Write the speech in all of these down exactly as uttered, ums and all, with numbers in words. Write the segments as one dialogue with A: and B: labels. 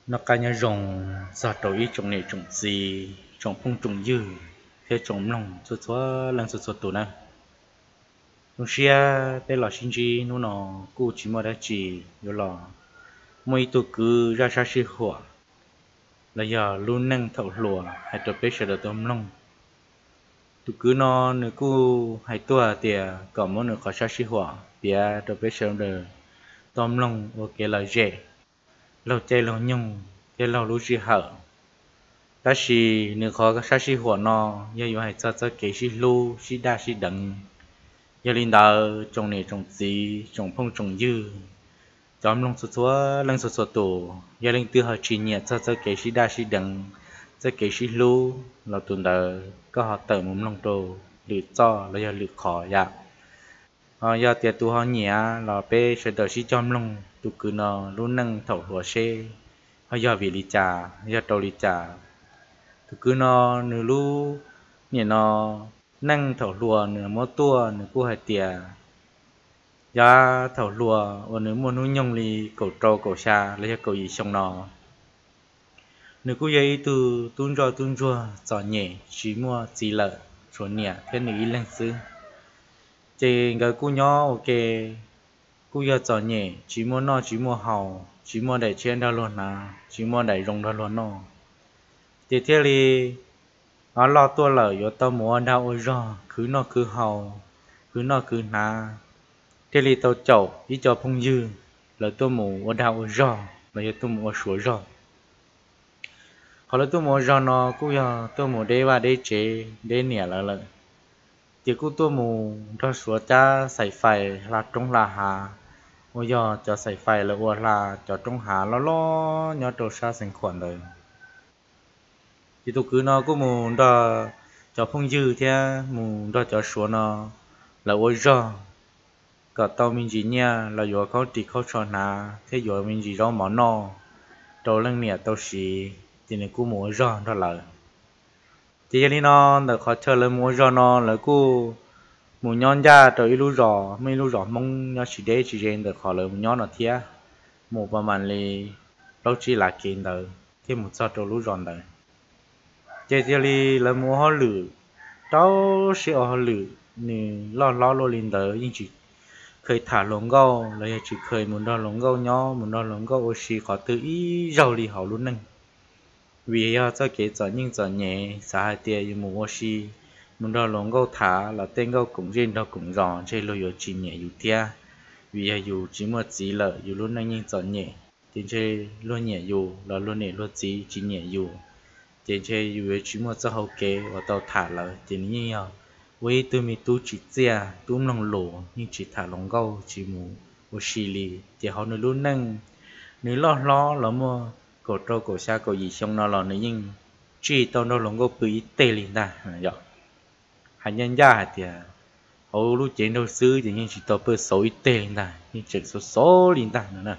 A: nó cá nhà rồng giờ đầu ý trồng này trồng gì trồng phong trồng dư thế trồng lòng cho cho lần cho cho tụi này trong xia đây là sinh chi nó nó cô chỉ mà đã chỉ rồi là mỗi tụ cứ ra sa sĩ hỏa là giờ luôn nâng thầu lùa hay tụ bé sẽ được tôm lòng tụ cứ nó nếu cô hay tua thì có mỗi người có sa sĩ hỏa bia tụ bé sẽ được tôm lòng ok là dễ lâu chơi lâu nhung chơi lâu lúc gì hở ta chỉ nếu khó các sa sĩ hỏa nó giờอยู่hay cho cho cái sĩ lu sĩ đa sĩ đằng giờ linh đạo trồng này trồng gì trồng phong trồng dư chóm lông sốt sốt lông sốt sốt tổ gia đình tư họ chỉ nhẹ cho cho cái sĩ đa sĩ đằng cho cái sĩ lu là tuần đầu có họ tự muốn lông tổ lựa cho là giờ lựa khó dạ họ giờ tiệt tu họ nhẹ là bé sẽ đợi sĩ chóm lông tu cứ nó luôn nâng thầu hồ xe họ giờ vì lý trà giờ đầu lý trà tu cứ nó nửa lu nhẹ nó nâng thầu lùa nửa mót tua nửa cua hai tiệt giá thầu lùa ở nếu muốn nuôi nhông thì cầu trâu cầu xa lấy cầu gì xong nó nếu cứ vậy từ tuôn cho tuôn chua giỏ nhẹ chỉ mua chỉ lợ số nhẹ thế này lên xứ chỉ cái cú nhỏ ok cú giờ giỏ nhẹ chỉ mua nó chỉ mua hàu chỉ mua để trên đó luôn à chỉ mua để rong đó luôn nó thì thế thì nó lo tua lợ yo tao mua đâu ôi rồi cứ nó cứ hàu cứ nó cứ na thế thì tao chậu đi cho phong dư là tôi muốn ở đâu rò là tôi muốn ở suối rò họ là tôi muốn rò nó cũng giờ tôi muốn để vào để chế để nhẹ lại lại chỉ cũng tôi muốn cho suối cha sấy phải là trong là hà bây giờ cho sấy phải là qua là cho trong hà lo lo nhớ đồ sa sinh khuẩn rồi thì tôi cứ nó cũng muốn cho cho phong dư thế muốn cho cho suối nó là ở rò cả tàu mình chỉ nha là doเขาchỉเขาcho na thế giờ mình chỉ rõ món no tàu lăng nè tàu xì thì này cũng mua rõ đó là thì cái này nó là khó chơi là mua rõ nó là cũng mua nhon ra tàu ít lúc rõ mấy lúc rõ mong nó chỉ để chỉ riêng được khó là mua nhon nó thiệt mua bao màn li lâu chỉ là kiện đời thế một sao tàu lúc rõ đời cái này là mua họ lử tàu sẽ họ lử nè lo lo lo lên đời nhưng chỉ khơi thả lồng gâu là chỉ khơi muốn đo lồng gâu nhỏ muốn đo lồng gâu oxy có tự ý giàu đi hậu luôn nè vì do cho cái giờ nhưng giờ nhẹ xã hội tiền như một oxy muốn đo lồng gâu thả là tên gâu cũng riêng đo cũng rõ chơi lôi yếu chỉ nhẹ yếu tia vì yếu chỉ một chỉ lợi yếu luôn nè nhưng giờ nhẹ tiền chơi luôn nhẹ yếu là luôn nhẹ luôn chỉ chỉ nhẹ yếu tiền chơi yếu chỉ một giờ hậu kế và tàu thả là tiền như nhau với tôi mi tu chỉ chia tu lòng lỗ nhưng chỉ thả lòng gâu chỉ mù ô xì lì thì họ nói luôn nâng nếu lo lo là mua cổ trâu cổ xa cổ gì xong nó là nếu nhưng chỉ tao nó lòng gâu bị tê liền ta rồi hành nhân gia thì họ lúc chuyện đâu xứ thì nhưng chỉ tao bị số tê liền ta nhưng chỉ số số liền ta nữa nè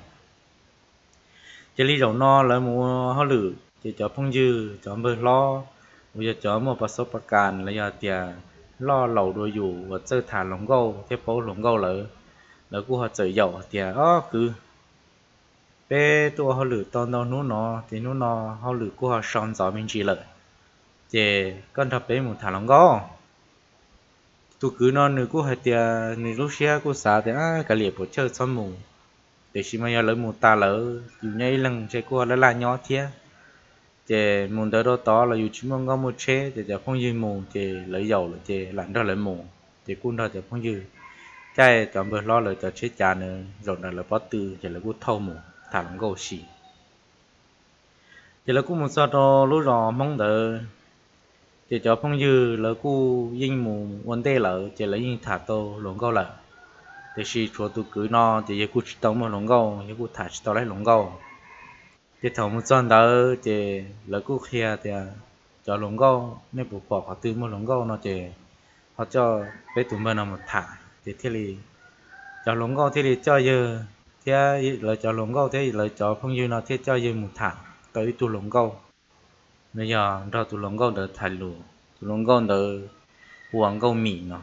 A: chỉ lý do nó là mua họ lử thì cho phong dư cho bơ lo bây giờ cho một sốประกันlà giờ tiền lo lầu đôi dù và chơi thả lồng gâu thế phố lồng gâu lỡ lỡ của họ chơi dầu thì ó cứ bé tôi họ lử to to nú nó thì nú nó họ lử của họ son gió mình chỉ lợi thì con thập bé một thả lồng gâu tôi cứ nó nữa của họ thì nữa lúc xưa của xã thì á cả liệp của chơi son mù để xí mà lỡ một ta lỡ dù nhây lần chơi của họ là nhỏ thế thì muốn tới đó to là dù chỉ muốn có một chế thìจะkhông dư mù thì lấy dầu là thì lạnh đó lấy mù thì cũng đó thì không dư cái chọn bữa lo là cho chế trà nữa rồi là là bắt từ thì là cũng thâu mù thả lỏng gầu xì thì là cũng một sao đó lúc rồi mong đợi thì cho không dư là cũng dinh mù vấn đề là thì là dinh thả tô lỏng gầu là thì khi cho tôi cứ no thì cũng chỉ tông một lỏng gầu thì cũng thả chỉ tao lấy lỏng gầu thì thầu một chân đó thì lỡ cũng kia thì cho lồng gâu nếu bộ bỏ họ từ một lồng gâu nó thì họ cho bé tụi mình là một thả thì thế thì cho lồng gâu thế thì cho giờ thế lợi cho lồng gâu thế lợi cho không như nó thế cho giờ một thả tới tụi lồng gâu bây giờ ra tụi lồng gâu đỡ thải lù tụi lồng gâu đỡ huang gâu mì nó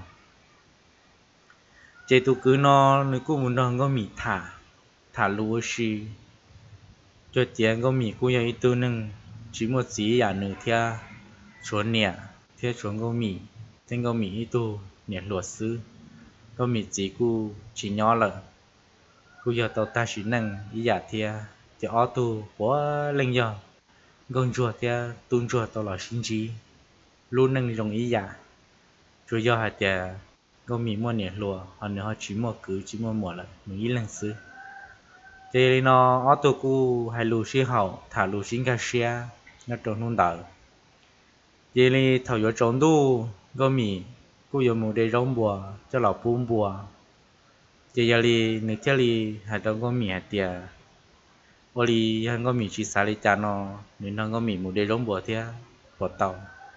A: chế tụi cứ nó nếu cũng muốn đòn gâu mì thả thả lù xì cho tiền có mì cũng như tu nâng chỉ một chỉ giả nửa thia chuẩn nhẹ thia chuẩn có mì tên có mì tu nhẹ luật sư có mì chỉ cu chỉ nhỏ lợ cu giờ tàu ta chỉ nâng ý giả thia thì ó tu quá lên giờ gần chùa thia tuôn chùa tàu là sinh trí luôn nâng trong ý giả cho giờ hạt thia có mì mua nhẹ lùa họ nữa họ chỉ mua cứ chỉ mua một lần mình ý lần xứ thì nó ở tụ cu hay lù xí hậu thả lù xí cà xia nó trồng nông đảo thì li thầu yo trồng đu có mì cu yo mù để rong bùa cho lò bún bùa thì giờ li nước chơi li hay trồng có mì hạt tiề ô li hay có mì chỉ xả li cha nó nên nó có mì mù để rong bùa thia bùa tàu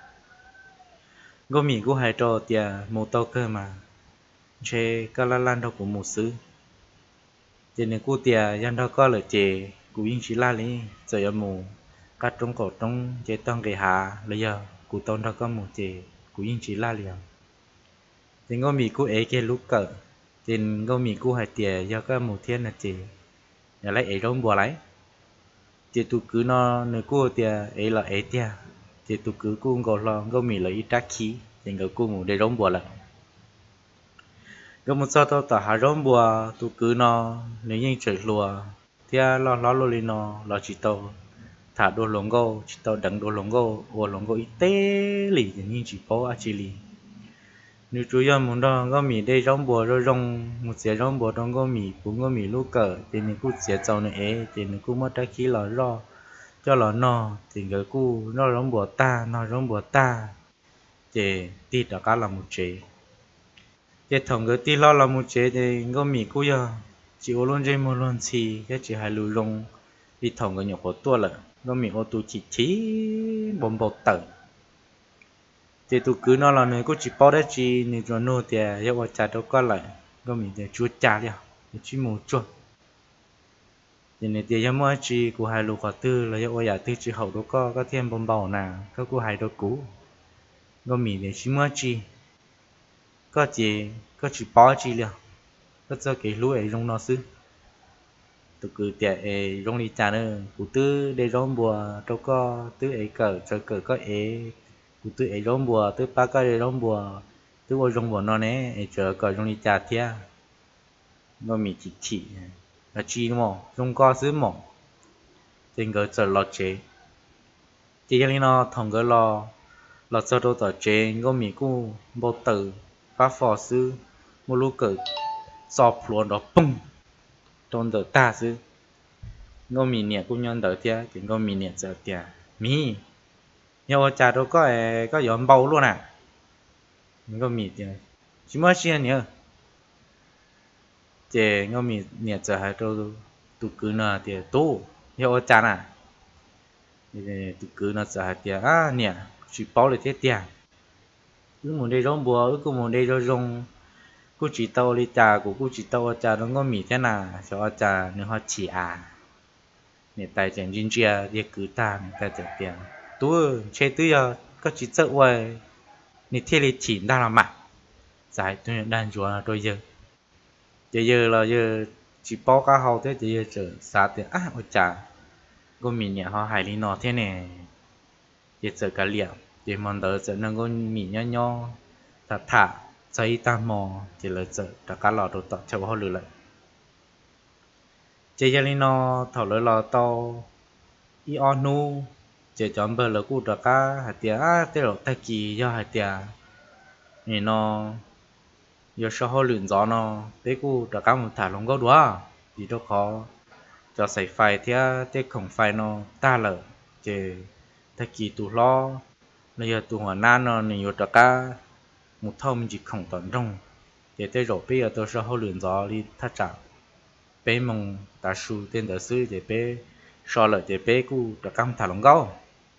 A: có mì cu hay trồng tiề mù tàu cơ mà chơi cá la lan đâu cũng mù xứ chỉ nên cô tia dân đó có lời chè cô yên chỉ la lý giờ mù cắt trong cổ trong chế tông cái hà bây giờ cô tông đó có một chè cô yên chỉ la liền thì ngô mì cô ấy cái lúc cỡ thì ngô mì cô hai tia do có một thiên là chè nhà lấy ấy rong bùa lấy thì tụ cứ nó nếu cô tia ấy là ấy tia thì tụ cứ cô ngô lo ngô mì lấy trắc khí thì ngô cô ngủ để rong bùa lại có một số tao tao hà rong bùa tụ cứ nó nếu như trời lùa thì lo lo lo lên nó lo chỉ tao thả đồ lồng gô chỉ tao đằng đồ lồng gô ô lồng gô ít tế lì thì như chỉ có à chỉ lì nếu chủ yếu muốn đó có mì đây rong bùa rồi rong một xe rong bùa trong có mì cũng có mì lúc cỡ thì nếu cứ xe tàu này ấy thì nếu cứ mất trái khí là ro cho nó no thì cái cu nó rong bùa ta nó rong bùa ta thì tít đó cả là một chế để thằng cái tí lo là một chế thì có mì cú giờ chỉ ô luôn chơi một lần xì cái chỉ hai lù lông đi thằng cái nhỏ của tôi là có mì ô tô chỉ chỉ bom bột tờ thì tôi cứ nó là người có chỉ bao đấy chỉ người cho nô thì giờ qua trả đâu có lại có mì để chúa trả đi để chỉ một chút thì này thì giờ mua chỉ của hai lù của tư là giờ qua nhà tư chỉ hậu đâu có có thêm bom bầu nào có của hai đâu cũ có mì để chỉ mua chỉ có chỉ có chỉ bỏ chỉ liền có cho cái lúa ấy rong nó xứ tụi cứ tiệt ấy rong đi trả nữa cụ tư để rong bùa đâu có tư ấy cờ cho cờ có ấy cụ tư ấy rong bùa tư ba cái để rong bùa tư ô rong bùa nó nè ấy chờ cờ rong đi trả thia nó mì chỉ chỉ là chi mỏ rong co xứ mỏ trên cái chờ lọt chế chỉ cái nó thằng cái lò lọt sau đó tờ chế có mì cu bao tử phá phò sư một lúc cỡ sọp luôn đó bung trong đợt ta sư ngô mì nhẹ cũng nhân đợt tia thì ngô mì nhẹ giờ tia mì nhiều trà đâu có có giòn bầu luôn à ngô mì tia chỉ mới xin nhớ thì ngô mì nhẹ giờ hai đâu tụ cứ nè tia tu nhiều trà nè tụ cứ nó giờ hai tia à nhẹ chỉ bao được thế tia cứ muốn đây rong bùa cứ muốn đây rong cứ chỉ tao đi trà của cứ chỉ tao trà nó có mì thế nào cho trà nếu họ chỉ à để tài chính chính chia đi cứ ta người ta trả tiền tôi chơi tôi giờ có chỉ sợ vậy nếu thế thì chỉ đang làm mặt giải tôi đang chúa tôi giờ bây giờ là giờ chỉ bao cá hậu thế thì giờ trở xa tiền à ôi trà có mì nhẹ họ hải lý nó thế này giờ trở cả liệm thì món đó sẽ nâng có mì nhỏ nhỏ thả thả xây tam mò thì là sợ đã cá lò đồ tọt cho họ lừa lại chơi gia nó thảo lỡ lò to i onu chơi chọn bờ lỡ cụ đã cá hạt tiệt à thế rồi tay kỳ do hạt tiệt này nó do sao họ luyện gió nó thế cụ đã cá một thả lông gấu đúa thì đâu khó cho sấy phai thế thế khổng phai nó ta lỡ chơi tay kỳ tụ lo bây giờ tụ hòa nan nó nhiều đã cá một thông chỉ không tận trong để tới rồi bây giờ tôi sẽ hỗ luyện gió đi thắt chặt bé mông ta su tên ta sư để bé so lại để bé cu đã cam thả lỏng gấu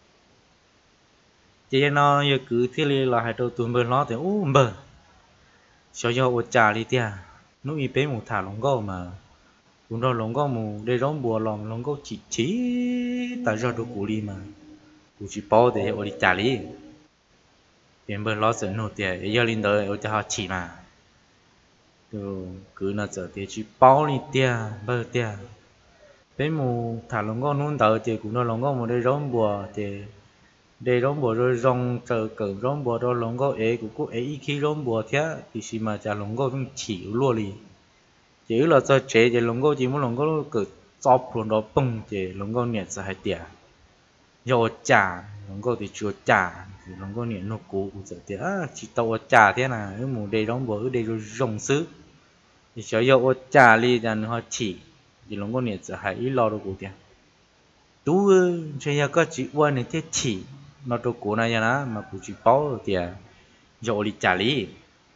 A: chỉ nó giờ cứ thế là hai đầu tuần bơi nó thì u bờ cho do ô trà đi tia nó y bé một thả lỏng gấu mà cũng đó lỏng gấu mù để rong bùa lòng lỏng gấu chỉ chỉ ta do đồ cũ đi mà cũ chỉ bao để ô đi trà đi tiền bơi lo sợ nổi tiền giờ linh đời ở cho họ chỉ mà cứ cứ nó sợ tiền chỉ bao đi tiền bơi tiền bé mù thả lồng con nôn tờ thì cũng nó lồng con một đây rong bùa thì đây rong bùa rồi rong chờ cỡ rong bùa đó lồng con ấy cũng có ấy khi rong bùa thế thì xí mà chả lồng con cũng chịu luôn đi chỉ là cho chế thì lồng con chỉ muốn lồng con cứ chọc luôn đó bung thì lồng con nhẹ sẽ hay tiệt do chả lồng con thì chưa chả thì lồng con nhẹ nó cũ cũng sẽ tiệt chỉ tàu chả thế nào cái mù đây rong bùa ở đây rồi rong sứ thì cho do chả đi là nó chỉ thì lồng con nhẹ sẽ hay ít lo đâu cũng tiệt tú chơi nhà có chỉ quan này thế chỉ nó đâu cố này nhá mà cũng chỉ bảo thì dỗ đi trả lý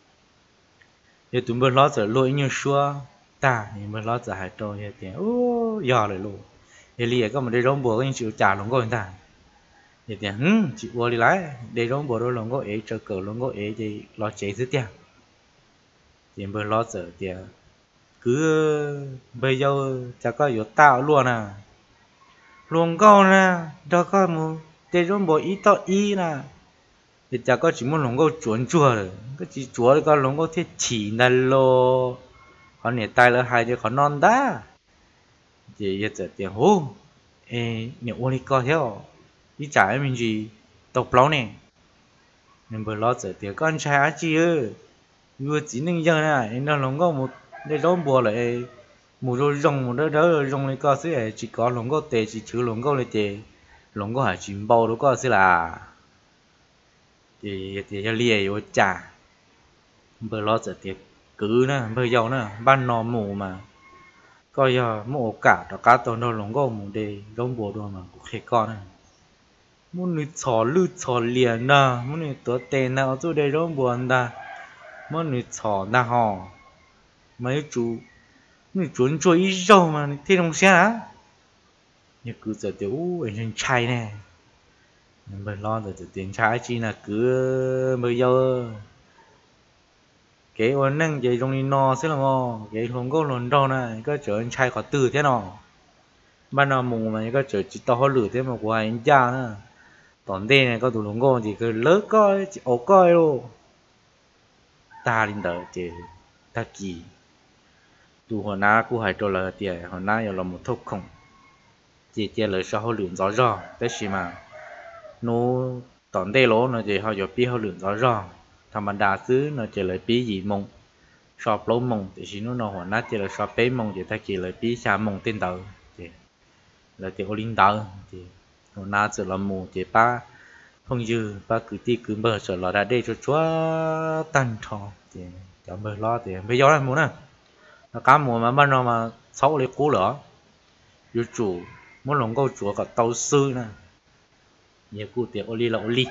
A: giờ tụi mình lo sợ lôi như xua ta nhưng mà lo sợ hai trâu như thế ô giờ lại luôn giờ liền có một đôi rong bò cái chịu trả luôn coi người ta giờ thì hừm chịu qua đi lại đôi rong bò đôi lòng có ấy chờ cờ lòng có ấy thì lo chế thứ tiền thì mình lo sợ thì cứ bây giờ chắc có yếu tạo luôn à luôn câu nè đó có một đôi rong bò ít to ít nè thì chả có chỉ muốn lồng câu chuẩn chua rồi cái chỉ chua thì có lồng câu thiết chỉ là lo còn nè tay là hai đứa còn non đá thì giờ giờ tiền hú ê nhiều ô đi coi theo đi trả mình gì tộc lâu nè nên bữa lo giờ tiền con trai á chi ơi vừa chỉ nên giờ này nó lồng câu một để đón bùa lại một đôi rồng một đôi đó rồng này coi xí chỉ có lồng câu tệ chỉ chữ lồng câu này tệ lồng câu hải chim bao đó coi xí là thì thì cho lia vô trả bữa lo giờ thì cứ nè bây giờ nè ban nọ mù mà coi giờ mù cả đó cá tôm đâu lồng gò mù đây rong bò đâu mà cũng khé con nè muốn nứt chò lứt chò liền nè muốn nứtตัวเตนnào chỗ đây rong bò nè muốn nứt chò nè hò mấy chú nứt chuẩn cho ít rau mà thế không xe á nhưng cứ giờ thì u anh trai nè bây lo rồi tiền trái chi là cứ bây giờ cái ôn năng vậy trong đi no sẽ là ngon cái không có lần đâu này có trở anh trai khó từ thế nào ban đầu mùng mà có trở chỉ to lửa thế mà của anh cha nữa toàn đây này có tụ lồng ngon chỉ cứ lớn coi chỉ ổ coi luôn ta lên đời thì ta kỳ tụ hồi na cũng hay cho là tiền hồi na giờ là một thốc không chỉ tiền lời sau lửa rõ rõ thế gì mà nó tอนđây lỗ nó chỉ họ giờ biết họ luyện rõ rõ thằng bạn đa xứ nó chỉ lấy biết gì mông shop lỗ mông thì chỉ nó nó hoàn nát chỉ là shop bé mông thì ta chỉ lấy biết xa mông tên đầu thì là tiểu linh đầu thì hoàn nát chỉ là mù chỉ ba không dư ba cứ ti cứ bờ sợ là đã đây cho chúa tan trò thì cho bờ lo thì bây giờ là muốn nè nó cá mùa mà ban đầu mà sáu lấy cú lửa yêu chủ muốn lòng câu chúa cả tàu sư nè nhiều cụ tiệc oli là oli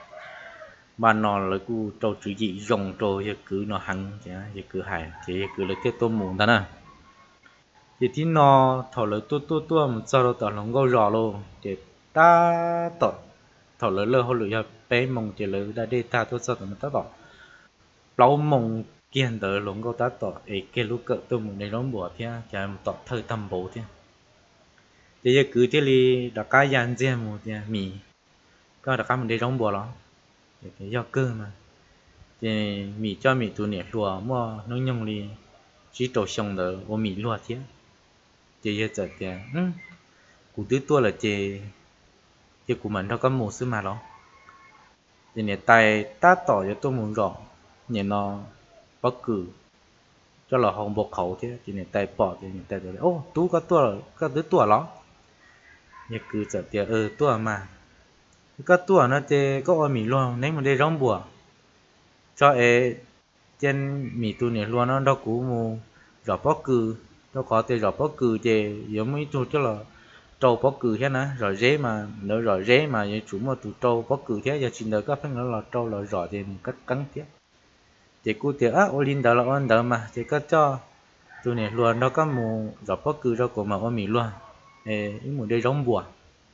A: ban nọ là cụ trâu chữ gì rồng trâu giờ cứ nó hăng chả giờ cứ hài thì cứ lấy tiếp tôm mùng ta nè thì tí nó thổi lấy tua tua tua một sau đó tao lòng câu giò luôn thì ta tỏ thổi lấy lơ hồi lửa bé mùng thì lấy đã đi ta tôi sau đó ta tỏ lâu mùng kiên tới lòng câu ta tỏ ấy cái lúc cỡ tôm mùng này nó bùa thế chả một tỏ thời tầm bố thế thì giờ cứ thế li đã cá yan dê một thì mì có đã cá mình đi rong bò đó để cái do cơ mà thì mì cho mì tụ nè lúa mua nó nhung đi chỉ trâu xong đó có mì lúa thế thì giờ giờ thì um cụ tứ tua là thì thì cụ mình đâu có một xứ mà đó thì nè tay ta tỏ cho tôi muốn rõ nhẹ nó bất cứ cho là hồng bột khẩu thế thì nè tay bỏ thì nè tay rồi ô tú có tua có tứ tua đó như cứ giờ thì ờ tua mà có tua nó thì có ở mì luôn nếu mà đi rong bùa cho ấy trên mì tu này luôn nó đâu cũ mù rõ bó cừ đâu có thì rõ bó cừ thì giống mấy tu cho là trâu bó cừ thế nè rồi dế mà nữa rồi dế mà như chủ mà tụ trâu bó cừ thế giờ xin đời các phải nó là trâu là rõ thì cách cắn thế thì cô thì á ô linh đó là ôn đó mà thì có cho tu này luôn đâu có mù rõ bó cừ đâu có mà ở mì luôn ý muốn đi rong bùa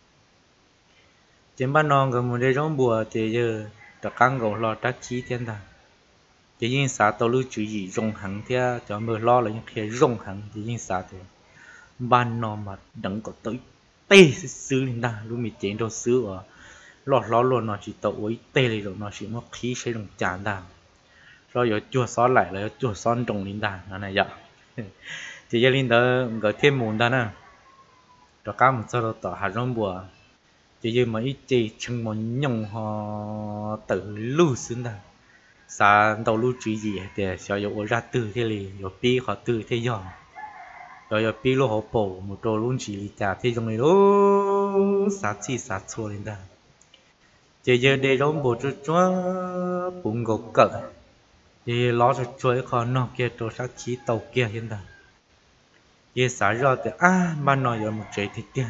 A: trên ban non còn muốn đi rong bùa thì giờ đã căng gồng lo trách chi thiên ta chỉ riêng xã tàu lưu chú ý rong hẳn theo cho mưa lo là những khi rong hẳn thì riêng xã thì ban non mà đừng có tới tê xứ lên ta lúc mình chén đồ xứ ở lọt lo luôn nó chỉ tàu ấy tê này rồi nó chỉ mất khí sẽ đồng chán ta rồi giờ chua xóa lại là chua xóa trồng lên ta nó này vậy thì gia đình đó có thêm muốn ta nè đó cá một số tỏ hà rong bùa chỉ như mà ít chỉ chừng một nhung họ tự lưu xứng đó sa đầu lưu trí gì để cho yêu ra từ thế li yêu pi họ từ thế giờ rồi yêu pi lô họ bổ một đồ luôn chỉ li trả thế trong này lô sát chi sát xua lên đó chỉ giờ để rong bùa cho chúa bụng gục cỡ thì lo cho chuối khó nọ kia đồ sát khí tàu kia hiện tại ye xả ra thì à mà nói giờ một chế thì tiền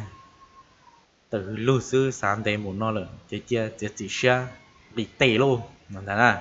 A: từ lưu sư sáng đây một nó là chế chia chế chỉ xe bị tệ luôn nó thế nào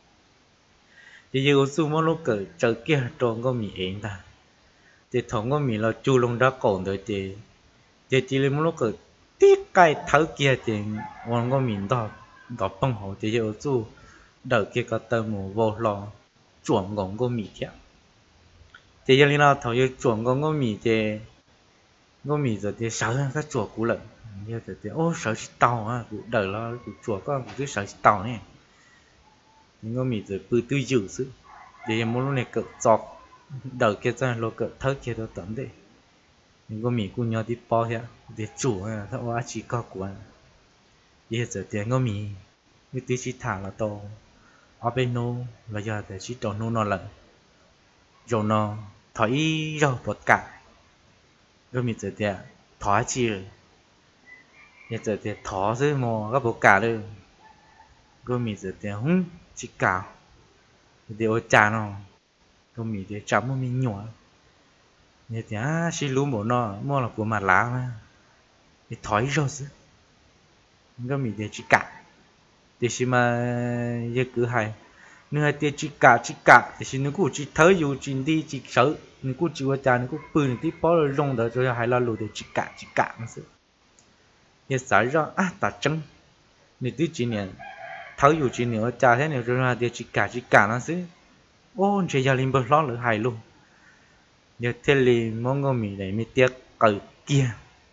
A: thì giờ sư mà lúc cỡ chờ kia tròn có mì ếng ta thì thằng có mì là chu lông đã còn rồi thì thì chỉ là một lúc cỡ tiếc cái thấu kia thì còn có mì đó đó bông hồ thì giờ sư đợi kia có tơ mù vô lo chuẩn còn có mì kia thì giờ linh nào thầu giờ chuẩn còn có mì thì có mì rồi thì sợ các chuột cũ lợn như thế thì ô sợ tàu à cụ đời lo cụ chuột có cụ cứ sợ tàu này nhưng có mì rồi bự tư dữ sự thì muốn lúc này cỡ giọt đời kia ra lo cỡ thớt kia đó tận đấy nhưng có mì cụ nhau đi bao hết để chủ à thằng quá chỉ có của bây giờ thì có mì như tí chỉ thả là to ở bên nô là giờ thì chỉ tròn nô nó lợn rồi nó thấy rồi bớt cả có mì giờ thì thói chi rồi bây giờ thì thó chứ mà các bộ cả rồi có mì giờ thì không chỉ cả thì ôi cha nó có mì thì chấm một mì nhỏ như thế à xí lú bộ nó mua là của mặt lá mà thì thói rồi chứ có mì thì chỉ cả thì xí mà giờ cứ hay nếu hai tiền chỉ cả chỉ cả thì xí nó cũng chỉ thấy dù chỉ đi chỉ sợ nó cũng chỉ qua cha nó cũng bự nó tí bỏ rồi rong đó rồi hay là lù thì chỉ cả chỉ cả mà sự hiện xảy ra à ta chân nếu tí chỉ niệm thấy dù chỉ niệm cha thế này rồi thì chỉ cả chỉ cả nó chứ ô chỉ gia đình bớt lo lỡ hài luôn giờ thế thì mong có mì này mới tiếc cờ kia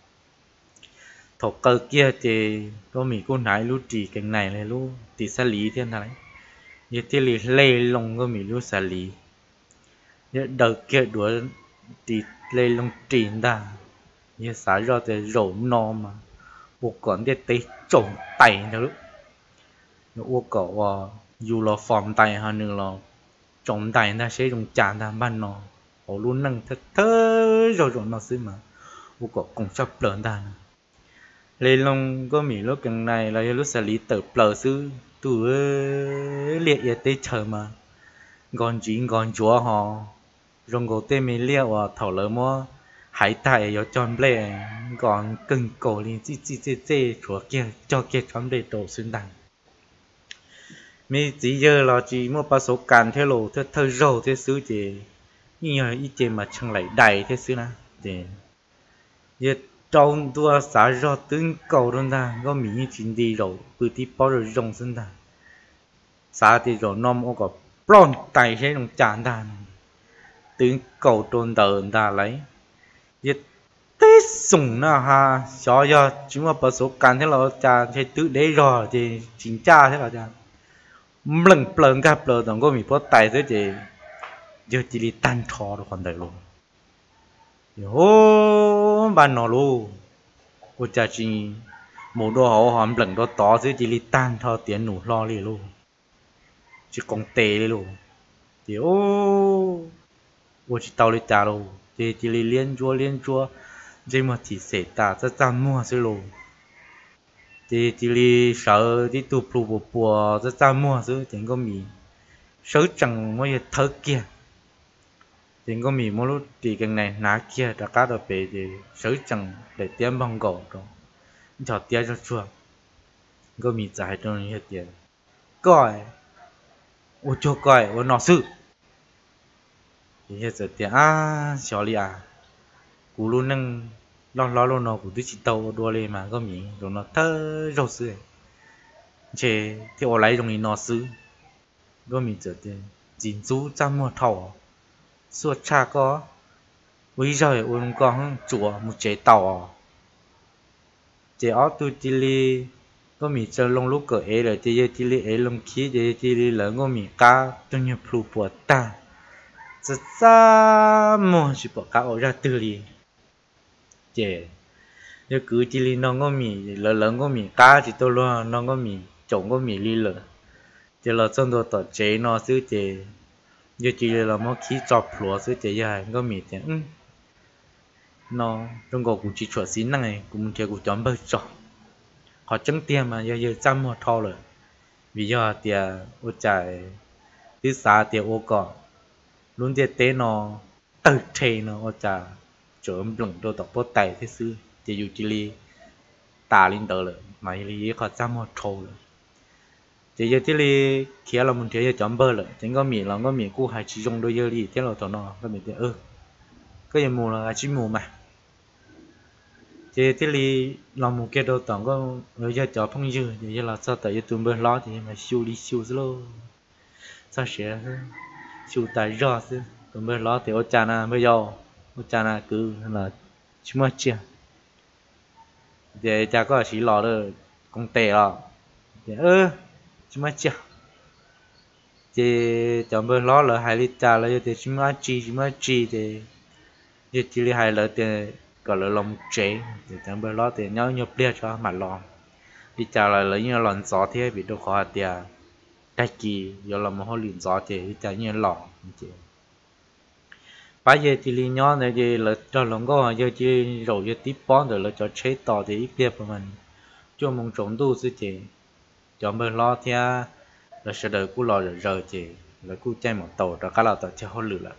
A: thổ cờ kia thì có mì cô nãy lúc chỉ cái này này lúc thì xử lý thế này giờ thế thì lê lông có mì lúc xử lý giờ đầu kia đuổi thì lê lông chín ta giờ xảy ra thì rổ no mà một con để tê trộn tay nữa lúc ô cậu dù là phòng tay hơn nữa là trộn tay ta sẽ dùng chán ta ban nó họ luôn nâng thật thơ rồi rồi nó xí mà ô cậu cũng sắp lớn ta lên long có mì lúc gần này là lúc xử lý tập lờ sư từ liệt ye tê chờ mà còn chỉ còn chúa họ rong cổ tê mi liệt và thầu lỡ mua hải tại ở tròn bể còn cưng cổ liền chi chi chi chi chúa kia cho kia tròn bể đổ xuyên đằng mi chỉ giờ là chỉ mua bao số càn theo lộ theo thơ rầu theo xứ thì nhiều ít chế mà chẳng lại đầy theo xứ na để giờ trong tua xả ra tương cầu luôn ta có mỹ như chuyện đi rồi bự tí bao rồi rong xuyên đằng xả thì rồi nom ô có plon tay sẽ đồng chán ta tương cầu trôn tờ ta lấy giờ tết sủng na ha cho giờ chỉ mua bao số càn theo lộ cha thì tự đấy rồi thì chính cha thế là cha lần lần gặp lần đồng có mình có tài thế thì giờ chỉ đi tan thò được còn đầy luôn ô ban nó luôn cô cha chỉ một đôi họ hòm lần đó to thế chỉ đi tan thò tiền nụ lo liền luôn chỉ còn tệ luôn thì ô cô chỉ tao đi trả luôn thì chỉ đi liên chúa liên chúa chỉ mà chỉ sẽ ta sẽ ra mua sẽ luôn thì chỉ li sợ đi tụ bù bù bùa rất ra mua chứ thì có mì sợ chẳng mấy thơ kia thì có mì mỗi lúc thì cái này ná kia đã cá được về thì sợ chẳng để tiêm bằng gỗ rồi cho tiêm cho chuột có mì dài trong hết tiền coi ô cho coi ô nó sự thì hết giờ tiền à xỏ li à cú luôn nâng lo lo lo nó cũng tự chỉ tàu đua lên mà có miếng rồi nó thơ rau sữa chế thì ở lại trong nó sữa có miếng giờ thì chín chú trăm một thầu suốt cha có bây giờ uống con chùa một chế tàu chế ở tu chỉ li có miếng chờ long lúc cỡ ấy rồi thì chỉ li ấy long khí thì chỉ li lớn có miếng cá trong nhà plu bùa ta rất xa một chỉ bỏ cá ở ra từ li chế giờ cứ chỉ li nó có mì lớn lớn có mì cá chỉ tôi luôn nó có mì trộn có mì li lợ giờ là trong đó tọt chế nó xứ chế giờ chỉ là một khí chọc lúa xứ chế dài có mì thế nó trong cổ cũng chỉ chuột xín này cũng chơi cũng chọn bơi chọn họ trắng tiền mà giờ giờ trăm một thao rồi vì giờ tiền ô chạy thứ sáu tiền ô cỏ luôn tiền tế nó tự chế nó ô chạy chớm lửng đôi tóc bớt tay thế xưa chỉ dù chỉ li tà lên tờ rồi mà li họ trăm một thao rồi chỉ giờ chỉ li kia là mình chơi giờ chọn bơi rồi chính có miệng là có miệng cũ hay chỉ dùng đôi giờ li thế là tao nó có miệng tiền ơ cái gì mù là chỉ mù mà chỉ thế li làm một cái đồ tổng có bây giờ cho phong dư thì giờ là sao tại tụi bên lo thì mà siêu đi siêu rồi sao sẽ siêu tài rõ chứ tụi bên lo thì ô cha na bây giờ ô cha na cứ là chúng mà chia để cha có chỉ lo được công tệ rồi thì ơ chúng mà chia thì cho bên lo là hai lít cha là thì chúng mà chi chúng mà chi thì giờ chỉ là hai lít thì gọi là lòng chế thì thằng bên đó thì nhau nhập đi cho mặt lò đi chào lại lấy như lòn gió thế bị đâu khó tiền đại kỳ giờ là một hồi lìn gió thì đi chào như lò bây giờ thì li nhau này thì là cho lòng có giờ chỉ rồi giờ tiếp bón rồi là cho chế tỏ thì ít biết của mình cho mong trống tu sư chị cho bên lo thì là sẽ đợi cú lò rồi rồi chị là cú chạy một tàu rồi cả là tàu chơi hồi lửa lại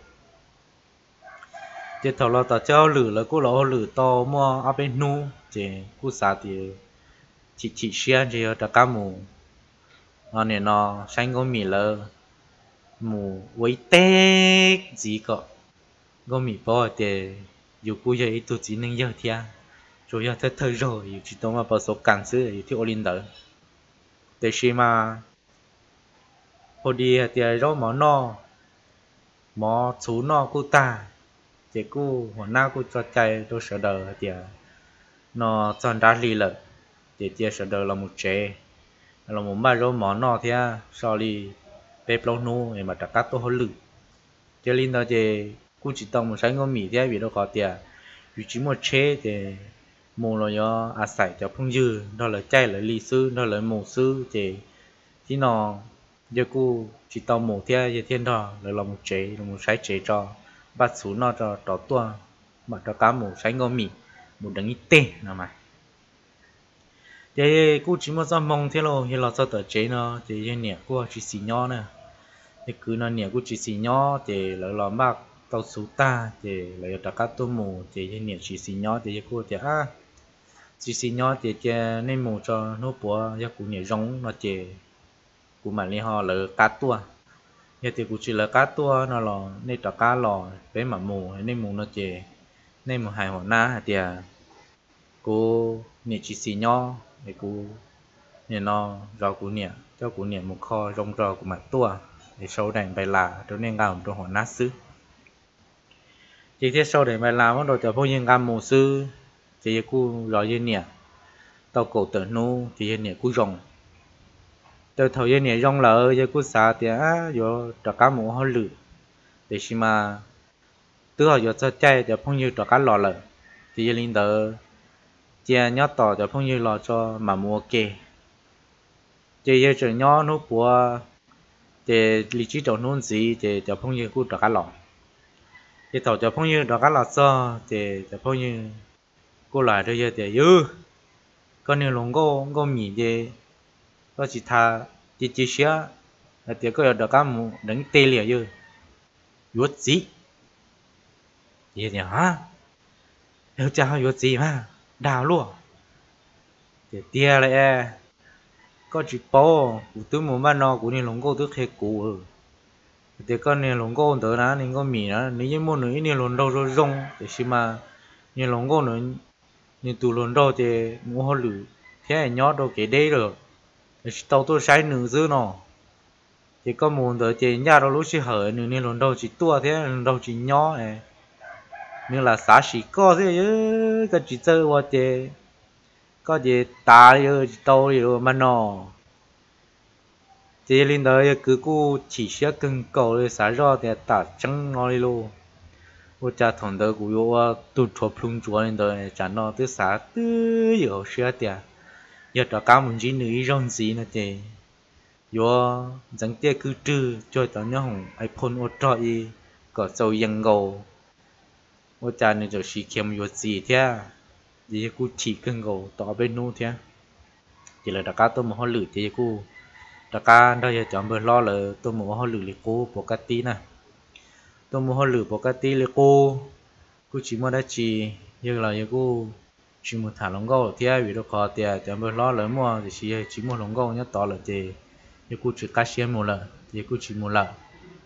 A: chỉ thầu là tao chơi lử là cú lò lử to mua ở bên nu chỉ cú xả thì chỉ chỉ xe chỉ ở cả mù nó này nó xanh có mì lơ mù với tết gì cả có mì bò thì dù cú giờ ít tụi chỉ nên giờ thia rồi giờ tới thời rồi chỉ tao mà bảo số càng xứ thì Olin đỡ để khi mà hồi đi thì rau mỏ no mỏ chú no cú ta chỉ côหัวหน้าcô cho chạy tôi sợ đời thì nó chọn ra lì lợ thì thì sợ đời là một chế là một bài rô món nó thì sau đi bếp lâu nu để mà đặt cắt tôi hơi lử cho nên đó thì cô chỉ tông một sáng ngô mì thì vì đâu có tiền vì chỉ một chế thì mù là do à sải cho phong dư đó là chạy là lì sư đó là mù sư thì thì nó giờ cô chỉ tông một thì thiên đó là một chế là một sải chế cho bắt xuống nó cho trò tua mà cho cá mù sánh ngô mì một đống ít tê nào mà thì cô chỉ muốn làm mong thế rồi thì là sao tự chế nó thì như nè cô chỉ xì nhỏ nè thì cứ nó nè cô chỉ xì nhỏ thì là làm bạc tàu số ta thì là cho cá tôm mù thì như nè chỉ xì nhỏ thì cô thì à chỉ xì nhỏ thì cho nên mù cho nó bùa cho cô nè giống nó thì cô mà liên họ là cá tua giờ thì cũng chỉ là cá tua nó là nên cho cá lò với mà mù nên mù nó chè nên một hai hòn ná thì cô nè chỉ xì nho để cô nè nó rau cô nè cho cô nè một kho rong rau của mặt tua để sâu đèn bài là cho nên gạo trong hòn ná xứ chỉ thế sâu đèn bài là bắt đầu cho phong nhiên gam mù sư chỉ cô rồi như nè tàu cổ tự nu thì nè cô rồng từ thời gian này rong lợ giờ cô xả thì á giờ cho cá mũ hơi lử để xí mà từ hồi giờ cho chạy cho phong như cho cá lò lợ thì giờ linh đỡ chia nhót tỏ cho phong như lò cho mà mua kê chỉ giờ cho nhót nó của để lý trí đầu nôn gì để cho phong như cô cho cá lò thì tàu cho phong như cho cá lò cho để cho phong như cô lại bây giờ để dư con nhiều lồng cô cô mì để có chỉ thà chỉ chỉ xía là tiếng có được các mù đánh tê liệt như yuột gì gì nhỉ hả nếu cha yuột gì mà đào luôn để tia lại có chỉ po của tôi muốn ban nó của nên lồng cô tôi khai cụ để con nên lồng cô tới đó nên có mì đó nếu như muốn nữa nên lồng đâu rồi rong để xem mà nên lồng cô nữa nên tụ lồng đâu thì mua hoa lử thế nhót đâu cái đấy rồi tàu tôi sai nửa dư nó thì có muốn tới thì nhà đâu lúc chỉ hở nửa nên lần đầu chỉ tua thế lần đầu chỉ nhỏ này nhưng là xã sĩ có thế chứ cái chỉ chơi qua thì có gì ta rồi tàu rồi mà nó thì lên tới cứ cô chỉ sẽ cần cầu rồi xã ra thì ta chẳng nói luôn 我家同的古有我都戳碰桌人的，家那都啥都有些的，要找干门子女让gì nữa thì yo dẫn tia cứ trừ cho tao nhớ hồng iPhone ô trọi có dầu yên gầu ô cha này rồi xì kiếm yo gì thế gì cũng chỉ cần gầu tao bên nu thế chỉ là đặc cá tôi một họ lử thì cô đặc cá đó giờ chọn bữa lo là tôi một họ lử liền cô bộ cát tí nè tôi một họ lử bộ cát tí liền cô cô chỉ mua đã chỉ như là như cô chỉ một thả lông gầu thế vì đó khó thì chọn bữa lo lớn mua thì chỉ chỉ mua lông gầu nhớ to là thì như cô chỉ cá xem một lần thì cô chỉ một lần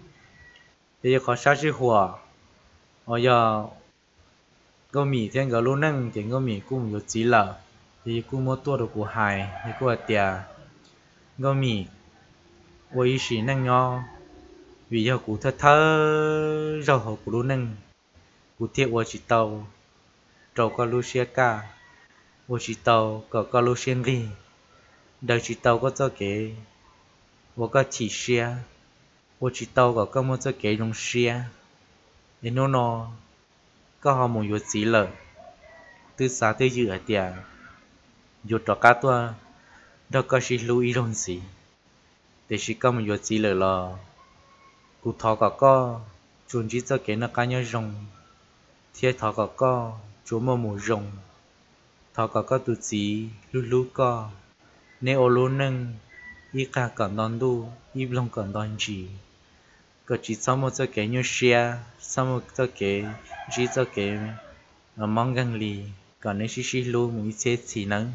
A: thì khó sát chỉ hòa ở giờ có mì thêm có luôn nâng thì có mì cũng có chỉ là thì cô mua tua được của hải thì cô tiệt có mì với sĩ nâng nho vì giờ cô thơ thơ rau hậu của luôn nâng cô thiệt với chỉ tàu trâu có lu xe cả với chỉ tàu có có lu xe gì đời chỉ tàu có cho cái với có chỉ xe với chỉ tàu có có mua cho cái dùng xe để nó nó có họ muốn yuột gì lợ từ xa tới dự ở tiệt yuột trò cá tua đó có chỉ lưu ý dùng gì để chỉ có một yuột gì lợ là cụ thọ có có chuẩn chỉ cho cái nó cá nhau rồng thiết thọ có có chúa mà mù rồng thọ có có tụt gì lú lú có nếu ô lú nâng y cả còn đòn đu y lông còn đòn gì có chỉ sau một cho cái như xe sau một cho cái chỉ cho cái mong gần lì còn nếu chỉ chỉ lú một ít chỉ nâng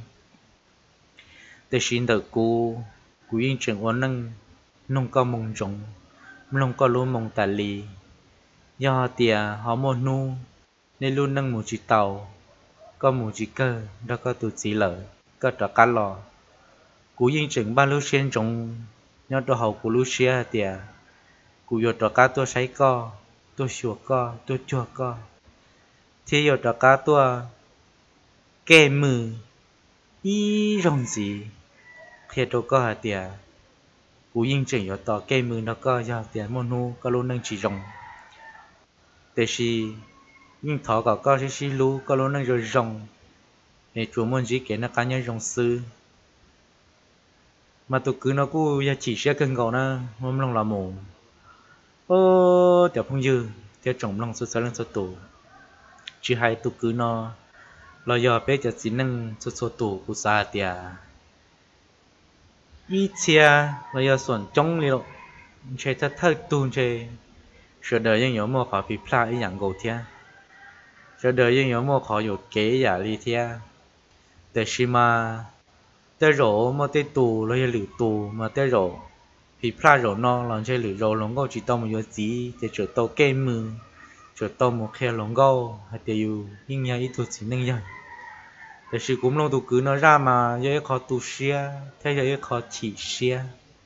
A: để xin được cô cô yên trường ôn nâng nông có mông rồng nông có lú mông tà lì do tiề họ một nu nên luôn nâng một chiếc tàu có một chiếc cơ đó có tụt chỉ lợ có trò cá lò cú yên chừng ba lú sen trong nhau trò hậu của lú xe tiề cú vô trò cá tua sấy co tua sủa co tua chua co thì vô trò cá tua kê mừ y rong gì thì trò co hả tiề cú yên chừng vô trò kê mừ nó co do tiề môn nu có luôn nâng chỉ rong để si nhưng thọ có có chỉ si lu có luôn nâng rồi rong để chúa muốn gì cái nó cá nhân rong sư mà tụi cứ nó cũng giờ chỉ sẽ cần gạo na mong lòng là mù ô tiểu phong dư tiểu trồng lòng số sáu lần số tủ chỉ hai tụi cứ nó lo giờ béจะchỉ nâng số số tủ của sa tiề ít chia lo giờส่วน trong liệu chơi thật thật tuôn chơi sửa đờiยัง有冇考ผิดพลาดอีอย่างกูเทียสเดอยัง有冇考有เก๋อย่าลีเทียแต่ชิมาแต่โรมาแต่ตูเราจะหรือตูมาแต่โรผิดพลาดโรนองหลังใช่หรือโรหลงก็จีต้องมาอยู่จีจะจุดโตเกมมือจุดโตmột kheหลงก็ให้เดียวยิ่งใหญ่อีตัวจีนั่งใหญ่แต่ชิกุ้มลงตัวกือnó ra mà giờ khó tu xia thế giờ khó chỉ xia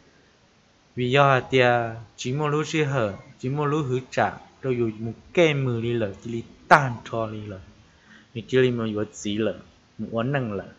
A: vì do tiề chỉ một lúc xia hở chỉ một lúc hứa trả rồi dùng một cái mười li lợ chỉ li tan cho li lợ mình chỉ li một vật gì lợ một quán năng lợ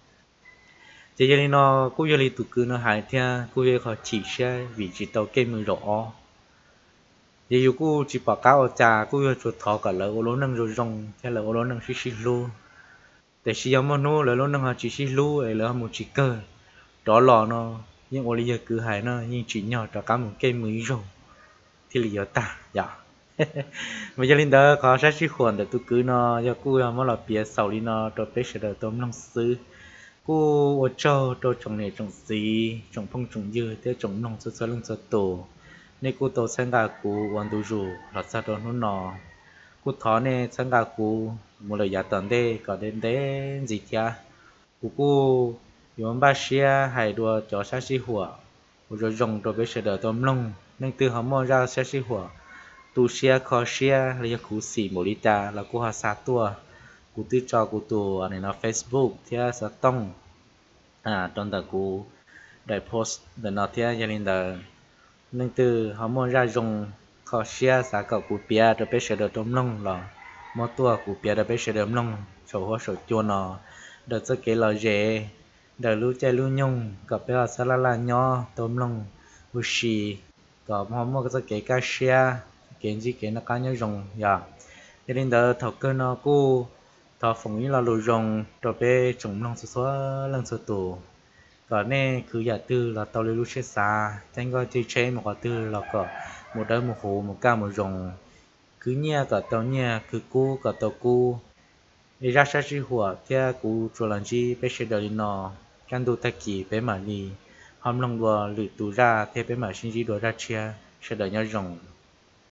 A: chỉ li nó cũng giờ li tụ cứ nó hại theo cũng giờ họ chỉ xe vì chỉ tàu cái mười rõ giờ dù cũng chỉ bảo cáo trà cũng giờ chuột thọ cả lợ ô lô năng rồi rong theo lợ ô lô năng xí xí lu để xí giống mà nó lợ lô năng họ chỉ xí lu ấy lợ một chỉ cơ đó lò nó nhưng ô li giờ cứ hại nó nhưng chỉ nhỏ cho cả một cái mười rồi thì lý do ta dạ bây giờ linh đó có sát sĩ khuẩn để tôi cứ nó cho cô mà là bia sầu đi nó cho bé sẽ được tôm long sư cô ở châu châu trồng này trồng gì trồng phong trồng dưa thế trồng nông sơ sơ lưng sơ tổ nên cô tổ sang gà cô quan tu rù là sao đó nó nọ cô thọ này sang gà cô một lời giả tận đây có đến đến gì kia cô cô dùng ba xe hay đua cho sát sĩ hùa rồi trồng cho bé sẽ được tôm long nên từ họ mua ra sát sĩ hùa tu xe khó xe là cú xì một lít là cú hà sát tua cú tư cho cú tu anh nó Facebook thì sẽ tông à trong đó cú đại post để nó thì gia đình đó nên từ họ mua ra dùng khó xe sẽ có cú bia để bé sẽ được tôm lông là mua tua cú bia để bé sẽ được lông sầu hoa sầu chua nó để cho cái là dễ để lưu chơi lưu nhung gặp bé sẽ là là nho tôm lông ushi có họ mua cái cái cá xe cái gì cái nó cá nhau rồng ya cho nên đó thọ cơ nó cú thọ phồng như là lùi rồng rồi bé trồng lòng số số lần số tổ còn nè cứ giả tư là tàu lưu chết xa tranh coi chơi chơi một cái tư là có một đôi một hồ một ca một rồng cứ nhia cả tàu nhia cứ cú cả tàu cú đi ra sát chỉ hùa theo cú cho làm chi bé sẽ đợi nó căn đồ ta kỳ bé mà đi hôm lòng đùa lử tù ra theo bé mà sinh chỉ đùa ra chia sẽ đợi nhau rồng